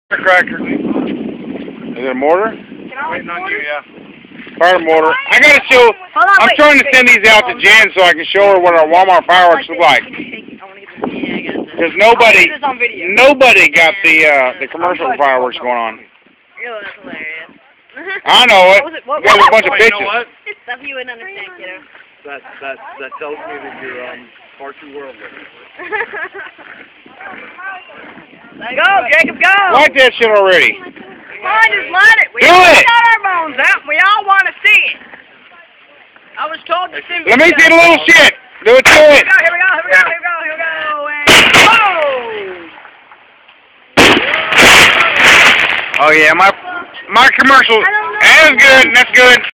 Firecracker. Is it a mortar? Waiting on you, yeah. Fire mortar. I gotta show. I'm trying to send these out to Jen so I can show her what our Walmart fireworks look like. Because nobody got the commercial fireworks going on. That's hilarious. I know it. We got a bunch of You know pictures. what? It's stuff you wouldn't understand, kiddo. That tells me that you're far too worldly. Go, Jacob, go! Light that shit already. Come on, just light it. We Do all it! got our bones out, and we all want to see it. I was told to see Let me see the little shit. Do it to it. Here we go, here we go, here we go, here we go, and Oh yeah, my commercial. That's good. That's good.